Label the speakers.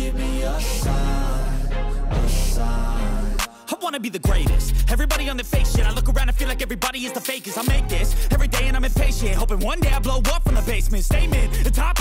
Speaker 1: give me a sign, a sign.
Speaker 2: I wanna be the greatest. Everybody on the fake shit. I look around and feel like everybody is the fakest. I make this every day and I'm impatient, hoping one day I blow up from the basement. Statement, the top